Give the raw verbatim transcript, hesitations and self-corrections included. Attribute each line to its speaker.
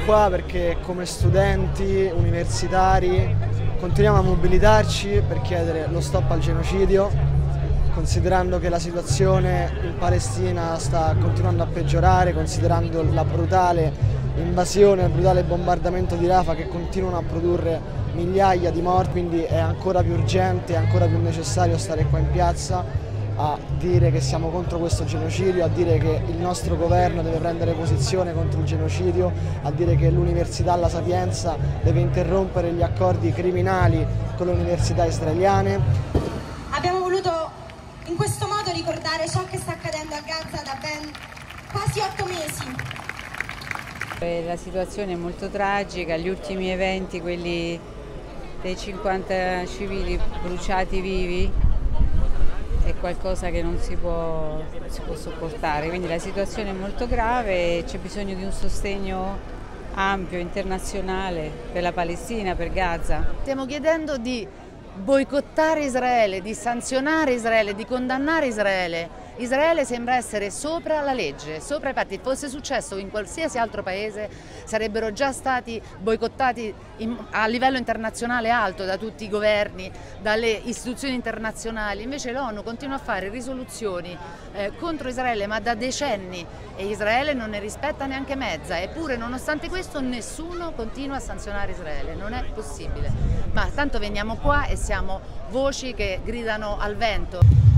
Speaker 1: qua perché come studenti universitari continuiamo a mobilitarci per chiedere lo stop al genocidio, considerando che la situazione in Palestina sta continuando a peggiorare, considerando la brutale invasione, il brutale bombardamento di Rafah che continuano a produrre migliaia di morti, quindi è ancora più urgente, è ancora più necessario stare qua in piazza a dire che siamo contro questo genocidio, a dire che il nostro governo deve prendere posizione contro il genocidio, a dire che l'Università La Sapienza deve interrompere gli accordi criminali con le università israeliane.
Speaker 2: Abbiamo voluto in questo modo ricordare ciò che sta accadendo a Gaza da ben quasi otto mesi.
Speaker 3: La situazione è molto tragica, gli ultimi eventi, quelli dei cinquanta civili bruciati vivi, è qualcosa che non si può, si può sopportare, quindi la situazione è molto grave e c'è bisogno di un sostegno ampio, internazionale per la Palestina, per Gaza.
Speaker 4: Stiamo chiedendo di boicottare Israele, di sanzionare Israele, di condannare Israele. Israele sembra essere sopra la legge, sopra i patti. Fosse successo in qualsiasi altro paese sarebbero già stati boicottati in, a livello internazionale alto da tutti i governi, dalle istituzioni internazionali. Invece l'ONU continua a fare risoluzioni eh, contro Israele ma da decenni e Israele non ne rispetta neanche mezza, eppure nonostante questo nessuno continua a sanzionare Israele, non è possibile. Ma tanto veniamo qua e siamo voci che gridano al vento.